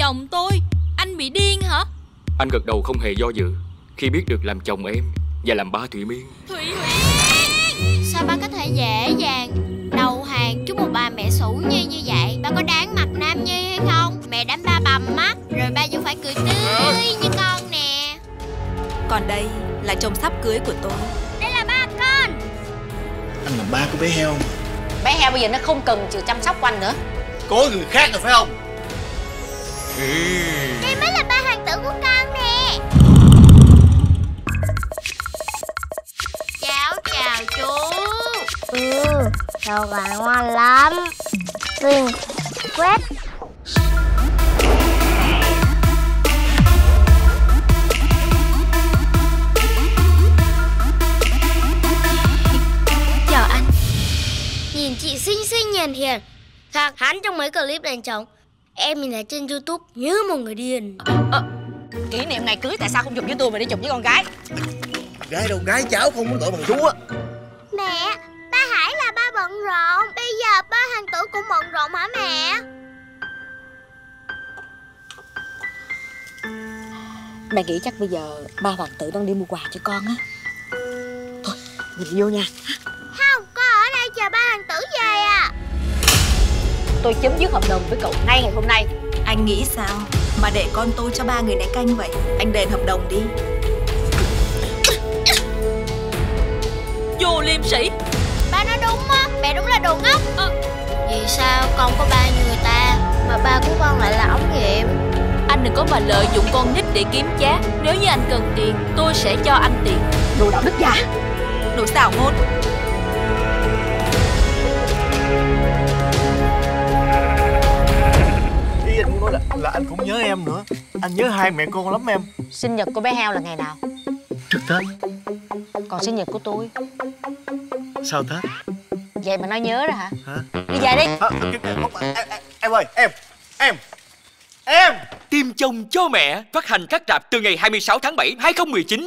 chồng tôi. Anh bị điên hả? Anh gật đầu không hề do dự khi biết được làm chồng em và làm ba Thủy Miên. Thủy Sao ba có thể dễ dàng đầu hàng trước một bà mẹ Sủ Nhi như vậy? Ba có đáng mặt Nam Nhi hay không? Mẹ đánh ba bầm mắt, rồi ba vẫn phải cười tươi như con nè. Còn đây là chồng sắp cưới của tôi. Đây là ba con. Anh là ba của bé heo. Bé heo bây giờ nó không cần sự chăm sóc của anh nữa. Có người khác rồi phải không? Đây mới là ba hoàng tử của con nè. Chào chú. Đồ gà ngon lắm. Xinh, quét. Chào anh. Nhìn chị xinh xinh hiền hiền, khác hẳn trong mấy clip đánh trống. Em nhìn ở trên YouTube như một người điên. Kỷ niệm ngày cưới tại sao không chụp với tôi mà đi chụp với con gái? Gái đâu, gái cháu không muốn gọi bằng chú á. Mẹ, ba Hải là ba bận rộn. Bây giờ ba hoàng tử cũng bận rộn hả mẹ? Mẹ nghĩ chắc bây giờ ba hoàng tử đang đi mua quà cho con á. Thôi, nhìn vô nha. Không, con ở đây chờ ba hoàng tử về à. Tôi chấm dứt hợp đồng với cậu ngay ngày hôm nay. Anh nghĩ sao mà để con tôi cho ba người này canh vậy? Anh đền hợp đồng đi. vô liêm sỉ. Ba nói đúng á, mẹ đúng là đồ ngốc. Vì sao con có ba như người ta mà ba của con lại là ống nghiệm? Anh đừng có mà lợi dụng con nít để kiếm chác. Nếu như anh cần tiền, tôi sẽ cho anh tiền. Đồ đạo đức giả, Đồ xảo ngôn. Ý anh muốn nói là anh cũng nhớ em nữa. Anh nhớ hai mẹ con lắm em. sinh nhật của bé heo là ngày nào? Trước Tết. Còn sinh nhật của tôi? Sao Tết? Vậy mà nói nhớ rồi hả? Hả? Đi về đi. Em ơi, em. Tìm chồng cho mẹ phát hành các rạp từ ngày 26 tháng 7 2019.